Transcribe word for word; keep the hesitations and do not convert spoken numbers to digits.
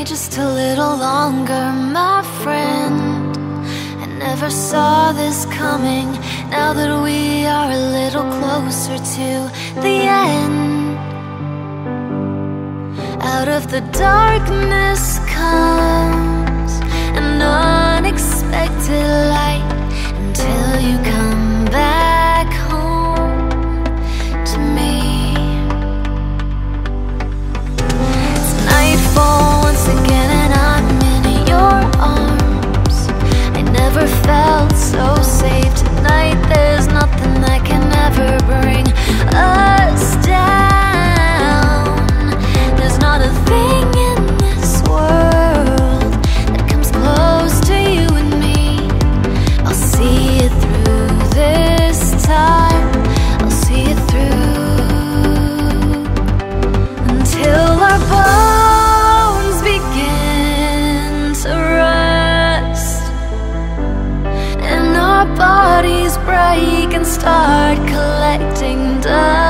just a little longer, my friend. I never saw this coming. Now that we are a little closer to the end, out of the darkness comes an unexpected light, until you come back home to me. It's nightfall once again and I'm in your arms. I never felt so safe. Tonight there's nothing that can ever bring us down. There's not a thing in this world that comes close to you and me. I'll see it through this time. I'll see it through until our bones begin to rust and our bodies break and start collecting dust.